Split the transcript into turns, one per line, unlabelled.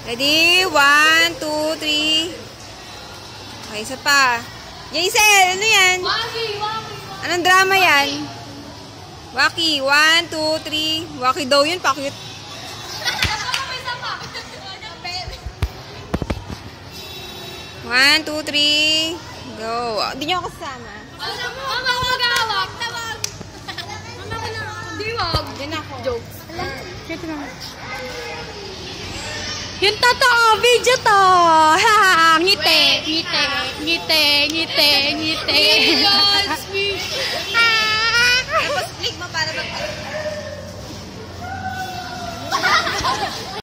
Ready? 1, 2, 3. Okay, isa pa. Jaisel, ano yan?
Waki.
Anong drama yan? Waki. 1, 2, 3. Waki daw yun. Pakit. 1, 2, 3. Go. Hindi niyo ako kasama.
Mama ko mag-awak. Tawag. Mama ko na. Di wag.
Diyan ako.
Jokes. Yung totoo, video to. Ha, ngite.
Tapos click mo para mag